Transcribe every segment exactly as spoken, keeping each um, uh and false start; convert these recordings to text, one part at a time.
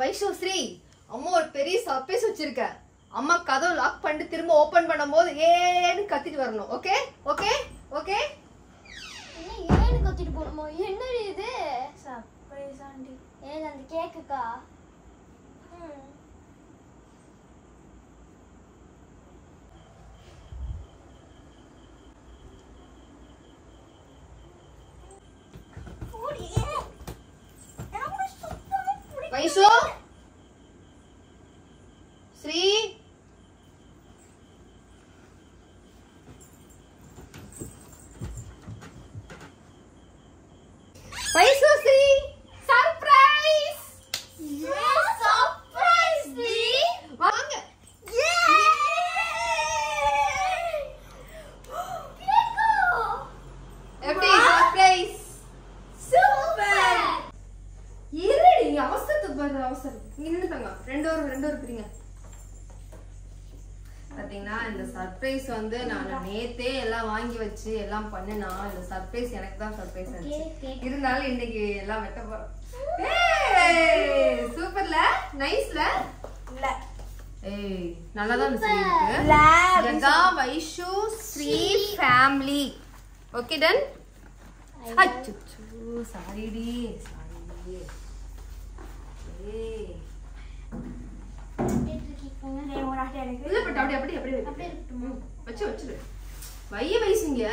வைஷு ஸ்ரீ, அம்மா ஒரு பெரிய சர்ப்ரைஸ் வச்சிருக்க. அம்மா கதவு லாக் பண்ணிட்டு திரும்ப ஓபன் பண்ணும்போது ஏன்னு கத்திட்டு வரணும். Okay okay okay. என்ன ஏன்னு கத்திட்டு போணுமா? என்ன இது சர்ப்ரைஸ் ஆண்டி? ஏன் அந்த கேக்குக்கா? ம் Vaishu Sri, Vaishu Sri, surprise. Yes surprise டி. வாங்க. ஏ கேக்கு எப்படி சர்ப்ரைஸ்? சூப்பர். இருடி, அவசரத்துக்கு பாரு அவசரம். இங்க நின்னுட்டாங்க. ரெண்டு ஒரு ரெண்டு ஒரு பிரிங்க. பாத்தீங்கன்னா இந்த சர்ப்ரைஸ் வந்து நான் நேத்தே எல்லாம் வாங்கி வச்சு எல்லாம் பண்ணினா இந்த சர்ப்ரைஸ் எனக்கு தான் சர்ப்ரைஸ் ஆச்சு. இருந்தாலும் இன்னைக்கு எல்லாம் வெட்ட போறோம். ஏய் சூப்பர்ல, நைஸ்ல. இல்ல ஏய் நல்லா தான் இருக்கு. ஜகா Vaishu Sri family. Okay done. அச்சோ சாரி டி, சாரி. ஏய் டேய் ஒரு ஆட்டை எனக்கு. இல்ல பட் அப்படி அப்படி அப்படி அப்படியே இருக்கட்டுமா? வச்சு வச்சிரு. வைய வைசுங்க.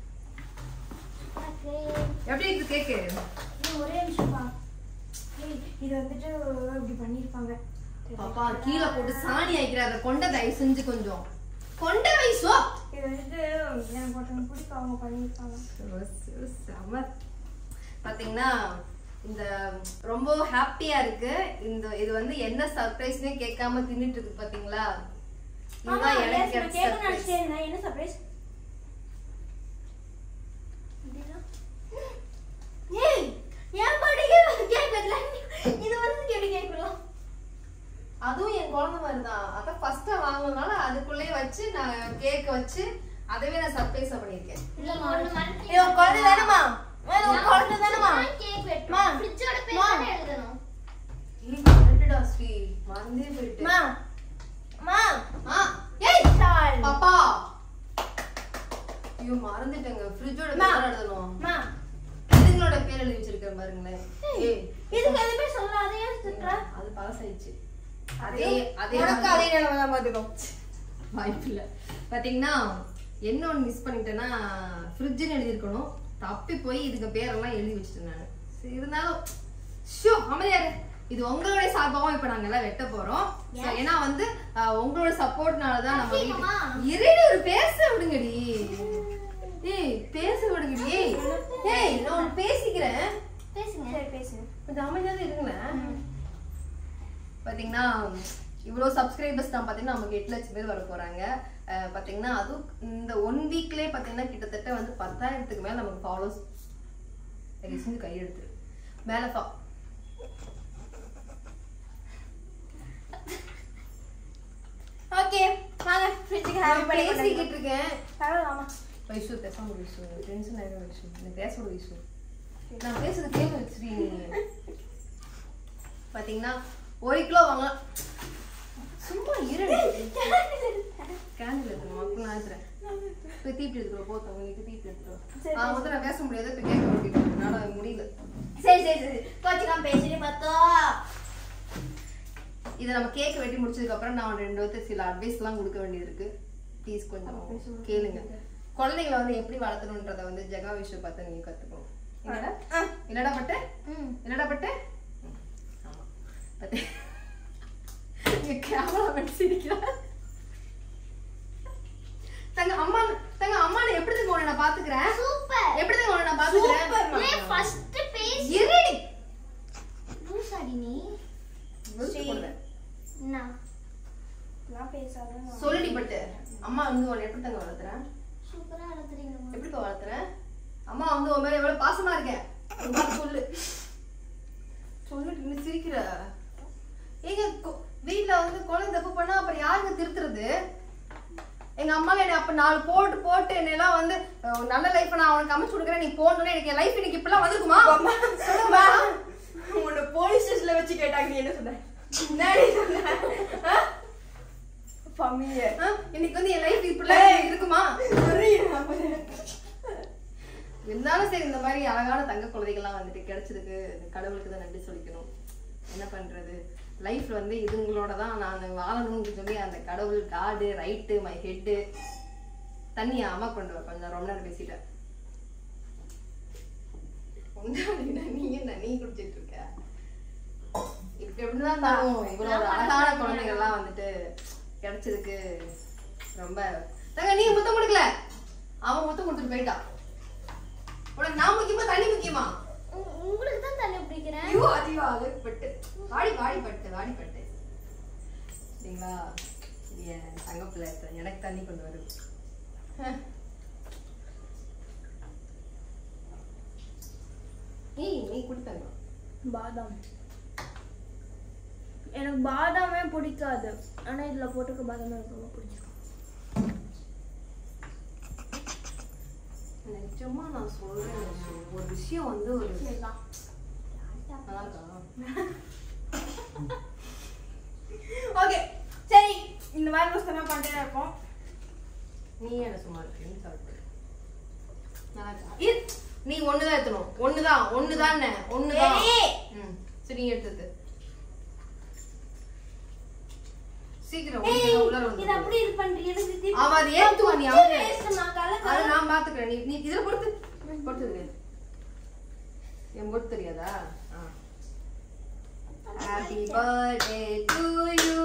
ஓகே. எப்படி இருக்கு கேக்கு? இது ஒரே நிமிஷம் பா. ஏய் இது வந்துட்டு இப்படி பண்ணிருப்பாங்க. பாப்பா கீழ போட்டு சாணி ஆயிக்கிறாத. கொண்ட தயவு செஞ்சு கொஞ்சம் கொண்ட வைசோ. இது வந்துட்டு எனக்கு ஒருத்தங்க பிடிக்கும், அவங்க பண்ணிருப்பாங்க. செம. பாத்தீங்கன்னா இந்த ரொம்ப ஹாப்பியா இருக்கு. இந்த இது வந்து என்ன சர்ப்ரைஸ்னே கேட்காம தின்னுட்டு இருக்கு பாத்தீங்களா? இதுதான் எனக்கு கேக்க சர்ப்ரைஸ். நினைச்சேன். என்ன சர்ப்ரைஸ்? ஏய் ஏன் பர்த்டே கேக் வெட்டல? இது வந்து எப்படி கேக் வெட்டலாம்? அதுவும் என் குழந்தை மாதிரி தான். அத ஃபர்ஸ்டா வாங்குனனால அதுக்குள்ளே வச்சு நான் கேக் வச்சு அதவே நான் சர்ப்ரைஸா பண்ணிருக்கேன். இல்ல ஒண்ணு மறந்து. இது உன் குழந்தை தானேமா? உன் குழந்தை தானேமா? கேக் வெட்டணும். ஃப்ரிட்ஜோட பேர் எழுதணும். ஏய் மறந்துடா ஸ்ரீ, மறந்தே போயிட்டேன். மா மா ஆ ஏய் சால் பாப்பா, ஐயோ மறந்துட்டேங்க. ஃப்ரிட்ஜோட பேர் எழுதணும். மா இதுங்களோட பேர் எழுதி வச்சிருக்கேன் பாருங்களேன். ஏய் இதுக்கு எதுமே சொல்லாதே திட்ற. அது பழசாயிடுச்சு. அதே அதே உனக்கு அதே நிலைமை தான் பாத்துக்கோ. வாய்ப்பில்லை. பாத்தீங்கன்னா என்ன ஒன்று மிஸ் பண்ணிட்டேன்னா ஃப்ரிட்ஜ்னு எழுதியிருக்கணும். தப்பி போய் இதுக்கு பேரெல்லாம் எழுதி வச்சுட்டேன் நான். சரி இருந்தாலும் ஷோ அமைதியாரு. இது உங்களுடைய சார்பாகவும் இப்ப நாங்க எல்லாம் வெட்ட போறோம். ஏன்னா வந்து உங்களோட சப்போர்ட்னால தான் நம்ம இருடி ஒரு பேச விடுங்கடி. ஏய் பேச விடுங்கடி. ஏய் ஏய் நான் ஒன்று பேசிக்கிறேன். பேசுங்க. சரி பேசு. கொஞ்சம் அமைதியாக இருங்களேன். பாத்தீங்கன்னா இவ்வளவு சப்ஸ்கிரைபர்ஸ் தான் பாத்தீங்கன்னா நமக்கு எட்டு லட்சம் பேர் வர போறாங்க. பாத்தீங்கன்னா அதுவும் இந்த ஒன் வீக்லயே பாத்தீங்கன்னா கிட்டத்தட்ட வந்து பத்தாயிரத்துக்கு மேல நமக்கு ஃபாலோஸ் செஞ்சு கை எடுத்துரு மேல. ஓகே வாங்க ஃப்ரிட்ஜுக்கு ஹேப்பி பர்த்டே பேசிக்கிட்டு இருக்கேன். பரவாயில்லை. வைஷு பேசாம வைஷு டென்ஷன் ஆயிடும். வைஷு எனக்கு பேச விடு வைஷு. நான் பேசுறது கேள்வி வச்சுரி. பாத்தீங்கன்னா ஒரு கிலோ வாங்கலாம். சும்மா இருடு. கேண்டில் எடுத்துருவோம். அப்போ நான் எடுத்துறேன். போய் தீப்பிட்டு எடுத்துருவோம். போத்தோம் உங்களுக்கு தீப்பிட்டு எடுத்துருவோம். அவங்க வந்து நான் பேச முடியாது. இப்போ கேட்க முடியும். என்னால் முடியல. சரி சரி சரி கோச்சிக்காம பேசுறேன் பார்த்தோ. இதை நம்ம கேக் வெட்டி முடிச்சதுக்கு அப்புறம் நான் ரெண்டு பேருக்கு சில அட்வைஸ் எல்லாம் கொடுக்க வேண்டியது இருக்கு. ப்ளீஸ் கொஞ்சம் கேளுங்க. குழந்தைங்களை வந்து எப்படி வளர்த்தணுன்றத வந்து ஜெகா விஷயம் பார்த்து நீங்க கத்துக்கணும். என்னடா பட்டு என்னடா பட்டு ஆமா பட்டு கேமரா வச்சிருக்கா. தங்க அம்மா தங்க அம்மா நான் எப்படி உன்னை நான் பாத்துக்கிறேன். சூப்பர். எப்படி உன்னை நான் பாத்துக்கிறேன். ஏய் ஃபர்ஸ்ட் பேஸ் இருடி. லூசாடி நீ. என்ன நான் பேசாத சொல்லுடி பட்டு. அம்மா வந்து உன்னை எப்படி தங்க வளர்த்துறேன். சூப்பரா வளர்த்துறீங்க. எப்படி வளர்த்துறேன். அம்மா வந்து உன் மேல எவ்வளவு பாசமா இருக்கேன் சொல்லு. சொல்லுடி. நீ சிரிக்கிற. எங்க வீட்டுல வந்து குழந்தை தப்பு பண்ணா அப்புறம் யாருங்க திருத்துறது. எங்க அம்மா என்ன அப்ப நாலு போட்டு போட்டு என்னெல்லாம் வந்து நல்ல லைஃப் நான் அவனுக்கு அமைச்சு கொடுக்குறேன். நீ போனோன்னு எனக்கு லைஃப் இன்னைக்கு இப்பெல்லாம் வந்துருக்குமா? உன்னை போலீஸ் ஸ்டேஷன்ல வச்சு கேட்டாங்க. நீ என்ன சொன்ன? இன்னைக்கு வந்து என் லைஃப் இப்படிலாம் இருக்குமா? இருந்தாலும் சரி, இந்த மாதிரி அழகான தங்க குழந்தைகள்லாம் வந்துட்டு கிடைச்சதுக்கு கடவுளுக்கு தான் நன்றி சொல்லிக்கணும். என்ன பண்றது, லைஃப்ல வந்து இதுங்களோட தான் நான் வாழணும்னு சொல்லி அந்த கடவுள் காடு ரைட்டு மை ஹெட்டு. தண்ணியா அம்மா கொண்டு வர, கொஞ்சம் ரொம்ப நேரம் பேசிட்டேன். நீ என்ன நீ குடிச்சிட்டு இருக்க? இப்ப எப்படிதான் தானும் இவ்வளவு அழகான குழந்தைகள்லாம் வந்துட்டு கிடைச்சதுக்கு ரொம்ப தங்க. நீ முத்தம் கொடுக்கல, அவன் முத்தம் கொடுத்துட்டு போயிட்டான். உனக்கு நான் முக்கியமா தண்ணி முக்கியமா? உங்களுக்கு தான் தண்ணி பிடிக்கிறேன். ஐயோ அதிவா அழகுப்பட்டு வாடி வாடி பட்டு வாடி பட்டு சரிங்களா? என் தங்க பிள்ளை எனக்கு தண்ணி கொண்டு வரும். நீ நீ குடித்தாங்க பாதாம். எனக்கு பாதாமே பிடிக்காது, ஆனா இதுல போட்டுக்க பாதாம் எனக்கு ரொம்ப பிடிக்கும். நிஜமா நான் சொல்றேன், ஒரு விஷயம் வந்து ஒரு ஓகே சரி, இந்த மாதிரி ரோஸ்ட் பண்ணிட்டே இருக்கோம். நீ என்ன சும்மா இருக்கு சாப்பிடு. நீ ஒண்ணுதான் எடுத்தணும், ஒண்ணுதான் ஒண்ணுதான் ஒண்ணுதான். ம் சரி, நீ எடுத்தது சீக்கிரம் உள்ள வந்து. இது அப்படி இது பண்றீங்க. அவ அது ஏத்துவா, நீ அவ அது நான் பாத்துக்கிறேன். நீ நீ இதுல பொறுத்து பொறுத்து என் பொறுத்து தெரியாதா? Happy birthday to you,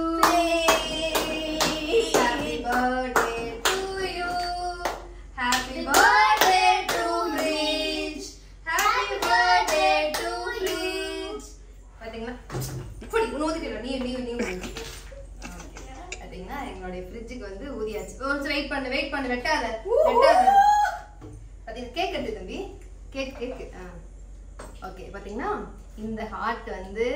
happy birthday to you, happy birthday to Rich, happy birthday to Rich. பாத்தீங்களா இப்படி ஊதிட்டீங்க. நீ நீ நீ பாத்தீங்களா? எங்களுடைய ஃப்ரிட்ஜுக்கு வந்து ஊதியாச்சு. கொஞ்சம் வெயிட் பண்ணு வெயிட் பண்ணு வெட்டாத வெட்டாத. பாத்தீங்க கேக் எடுத்து தம்பி, கேக் கேக். ஆ ஓகே. பாத்தீங்கன்னா இந்த ஹார்ட் வந்து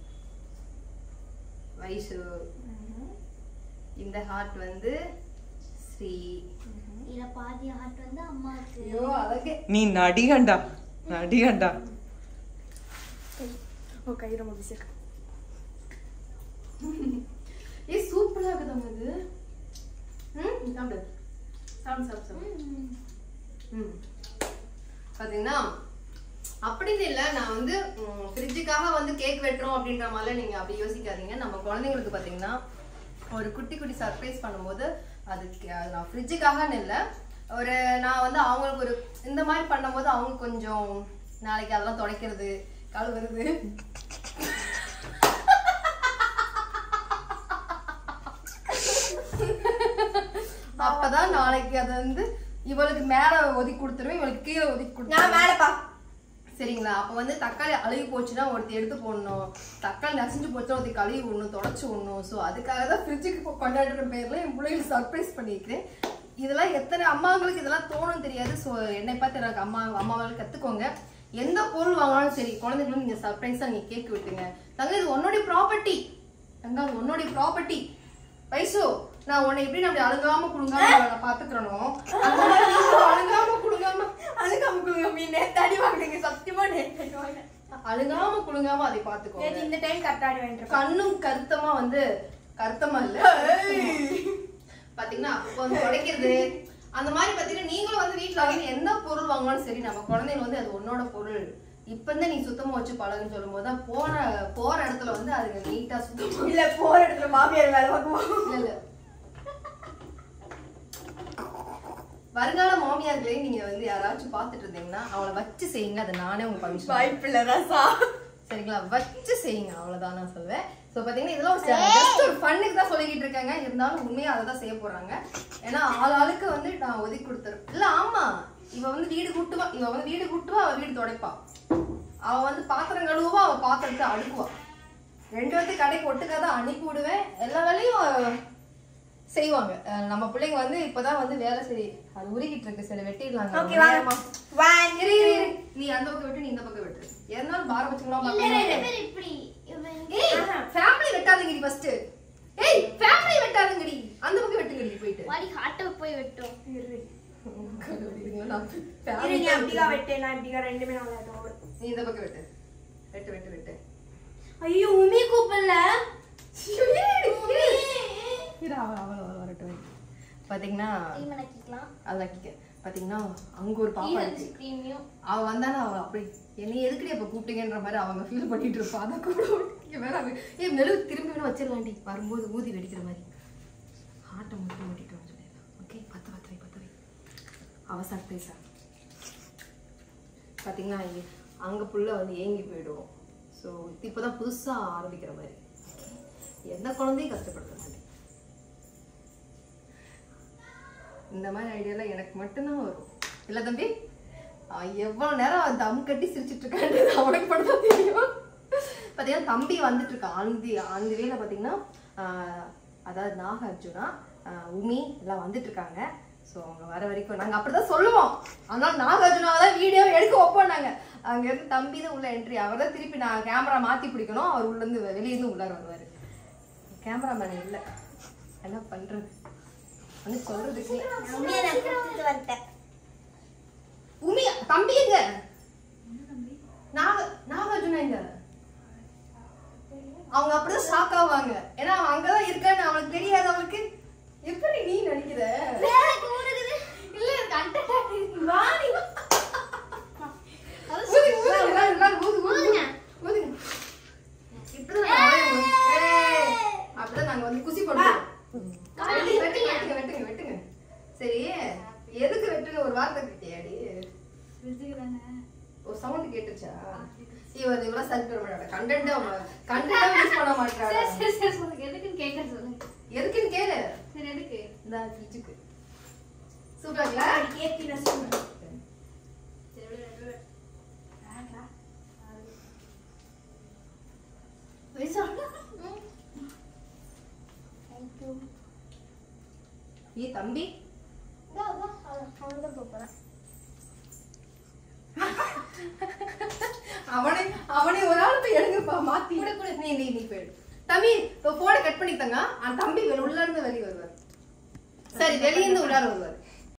வைஷு, இந்த ஹார்ட் வந்து ஸ்ரீ, இத பாதி ஹார்ட் வந்து அம்மாக்கு. ஐயோ அழகே, நீ நடிகண்டா நடிகண்டா. ஓ கை ரொம்ப பிசிக். ஏ சூப்பரா இருக்குதா இது. ம் சாப்பிடு சாப்பிடு சாப்பிடு சாப்பிடு. ம் பாத்தீங்கன்னா அப்படின்னு இல்லை, நான் வந்து ஃப்ரிட்ஜுக்காக வந்து கேக் வெட்டுறோம் அப்படின்ற மாதிரிலாம் நீங்கள் அப்படி யோசிக்காதீங்க. நம்ம குழந்தைங்களுக்கு பார்த்தீங்கன்னா ஒரு குட்டி குட்டி சர்ப்ரைஸ் பண்ணும்போது அதுக்கு நான் ஃப்ரிட்ஜுக்காகன்னு இல்லை, ஒரு நான் வந்து அவங்களுக்கு ஒரு இந்த மாதிரி பண்ணும்போது அவங்க கொஞ்சம் நாளைக்கு அதெல்லாம் துடைக்கிறது கழுவுறது அப்பதான் நாளைக்கு அதை வந்து இவளுக்கு மேல ஒதுக்கி கொடுத்துருவேன், இவளுக்கு கீழே ஒதுக்கி கொடுத்துருவேன். மேலப்பா சரிங்களா? அப்போ வந்து தக்காளி அழுகி போச்சுன்னா ஒருத்தி எடுத்து போடணும், தக்காளி நசிஞ்சு போச்சுன்னா ஒருத்தி கழுவி விடணும், தொடச்சி விடணும். ஸோ அதுக்காக தான் ஃப்ரிட்ஜுக்கு கொண்டாடுற பேர்ல என் பிள்ளைகளுக்கு சர்ப்ரைஸ் பண்ணியிருக்கிறேன். இதெல்லாம் எத்தனை அம்மாங்களுக்கு இதெல்லாம் தோணும் தெரியாது. ஸோ என்னை பார்த்து எனக்கு அம்மா அம்மாவால் கற்றுக்கோங்க. எந்த பொருள் வாங்கினாலும் சரி, குழந்தைங்களும் நீங்கள் சர்ப்ரைஸாக நீங்கள் கேக் விட்டுங்க. தங்க இது உன்னோடைய ப்ராப்பர்ட்டி, தங்க அது உன்னோடைய ப்ராப்பர்ட்டி. வைசு, நான் உன்னை எப்படி அப்படி அழுகாம குடுங்காம பாத்துக்கிறனோ அழுகாம குடுங்காம அழுகாம குழுங்காம நேத்தாடி வாங்குறீங்க. சத்தியமா நேத்தாடி வாங்க. அழுகாம குடுங்காம அதை பாத்துக்கோ. இந்த டைம் கரெக்டாடி வாங்கிட்டு கண்ணும் கருத்தமா வந்து கருத்தமா இல்ல பாத்தீங்கன்னா கொஞ்சம் உடைக்கிறது அந்த மாதிரி பாத்தீங்கன்னா நீங்களும் வந்து வீட்டுல வந்து எந்த பொருள் வாங்கினாலும் சரி, நம்ம குழந்தைங்க வந்து அது உன்னோட பொருள் இப்ப இருந்து நீ சுத்தமா வச்சு பழகுன்னு சொல்லும் போதுதான் போற போற இடத்துல வந்து அது நீட்டா சுத்தம் இல்ல போற இடத்துல மாமியார் வேலை பார்க்குவோம். இல்ல இல்ல வருங்கால மாமியார்களே நீங்க வந்து யாராச்சும் பாத்துட்டு இருந்தீங்கன்னா அவளை வச்சு செய்யுங்க. அதை நானே உங்க பர்மிஷன் வாய்ப்பு இல்ல ராசா. சரிங்களா? வச்சு செய்யுங்க, அவ்வளவுதான் நான் சொல்லுவேன். ஸோ பாத்தீங்கன்னா இதெல்லாம் ஒரு ஜஸ்ட் ஒரு ஃபன்னுக்கு தான் சொல்லிக்கிட்டு இருக்காங்க. இருந்தாலும் உண்மையா அதை தான் செய்ய போறாங்க. ஏன்னா ஆள் ஆளுக்கு வந்து நான் ஒதுக்கி கொடுத்துருவேன். இல்ல ஆமா, இவ வந்து வீடு கூட்டுவா, இவ வந்து வீடு கூட்டுவா, அவ வீடு துடைப்பா, அவ வந்து பாத்திரம் கழுவுவா, அவ பாத்திரத்தை அடுக்குவா. ரெண்டு வந்து கடைக்கு ஒட்டுக்காதான் அனுப்பி விடுவேன். எல்லா வேலையும் செய்வாங்க. நம்ம பிள்ளைங்க வந்து இப்பதான் வந்து வேலை சரி அது உருகிட்டு இருக்கு. சரி வெட்டிடலாங்க. நீ அந்த பக்கம் விட்டு, நீ இந்த பக்கம் விட்டு. எதனாலும் பார வச்சுக்கலாம். ஃபேமிலி வெட்டாதீங்கடி ஃபர்ஸ்ட். ஏய் ஃபேமிலி வெட்டாதீங்கடி, அந்த பக்கம் வெட்டுங்கடி போயிட்டு. வாடி ஹார்ட் போய் வெட்டும். நீ அப்படியே வெட்டே, நான் இப்படியே ரெண்டுமே நான் நீ இந்த பக்கம் வெட்டு. வெட்டு வெட்டு வெட்டு. ஐயோ உமி கூப்பிடல. பாத்தீங்கன்னா பாத்தீங்கன்னா அங்க ஒரு பாப்பா இருக்கு. அவ வந்தானா அவ அப்படி என்னை எதுக்குடி அப்ப கூப்பிட்டீங்கன்ற மாதிரி அவங்க ஃபீல் பண்ணிட்டு இருப்பா. அதை கூட வேற ஏ மெழுகு திரும்பி வேணும் வச்சிடலாண்டி வரும்போது ஊதி வெடிக்கிற மாதிரி ஹார்ட்டை மட்டும் ஓட்டிட்டு சொல்லிடலாம். ஓகே பத்து பத்து பத்து அவ சர்ப்ரைஸா பாத்தீங்கன்னா அங்க புள்ள வந்து ஏங்கி போயிடும். ஸோ இப்போதான் புதுசா ஆரம்பிக்கிற மாதிரி எந்த குழந்தையும் கஷ்டப்படுத்த மாட்டேன். இந்த மாதிரி ஐடியாலாம் எனக்கு மட்டும்தான் வரும். இல்ல தம்பி எவ்வளவு நேரம் தம் கட்டி சிரிச்சிட்டு இருக்கான்னு அவனுக்கு மட்டும் தான் தெரியும். பாத்தீங்கன்னா தம்பி வந்துட்டு இருக்கான். ஆந்தி ஆந்தி வேலை பாத்தீங்கன்னா அதாவது நாகார்ஜுனா உமி எல்லாம் வந்துட்டு இருக்காங்க. ஸோ அவங்க வர வரைக்கும் நாங்க அப்படிதான் சொல்லுவோம். அதனால நாகார்ஜுனாவதான் வீடியோ எடுக்க வைப்போம். நாங்க அங்க இருந்து தம்பி தான் உள்ள என்ட்ரி. அவர் தான் திருப்பி நான் கேமரா மாத்தி பிடிக்கணும். அவர் உள்ள இருந்து வெளியே இருந்து உள்ளார வருவாரு. கேமராமேன் இல்ல என்ன பண்றது வந்து சொல்றதுக்கு உமி தம்பி எங்க நாக நாகார்ஜுனா எங்க அவங்க அப்படிதான் ஷாக் ஆவாங்க. ஏன்னா அவன் அங்கதான் இருக்கான்னு அவனுக்கு தெரியாது. அவனுக்கு எப்படி நீ நடிக்கிற இல்ல அப்படிதான் நாங்க வந்து குசி பண்ணுவோம். வெட்டுங்க வெட்டுங்க வெட்டுங்க. சரி எதுக்கு வெட்டுங்க ஒரு வார்த்தை கிட்டியாடி ஒரு சவுண்ட் கேட்டுச்சா? இவன் இவ்வளவு சர்ச் பண்ண மாட்டாங்க. கண்டென்ட் கண்டென்ட் யூஸ் பண்ண மாட்டாங்க. சரி சரி சொல்லுங்க எதுக்குன்னு கேட்க சொல்லுங்க. எதுக்குன்னு கேளு. சரி எதுக்கு? இந்த ஃப்ரிட்ஜுக்கு. சூப்பர்ல கேப்பி ரசம். சரி விடு விடு. ஆடா. வெயிட் சொல்லுங்க. Thank you. ஏ தம்பி வா வா அவன் தான் போறேன். அவனே அவனே ஒரு ஆள் போய் எடுங்கப்பா மாத்தி கூட கூட நீ நீ நீ போயிடு தம்பி. இப்போ போனை கட் பண்ணித்தாங்க. அந்த தம்பி உள்ள இருந்து வெளியே வருவார். சரி வெளியே இருந்து உள்ளார வருவார்.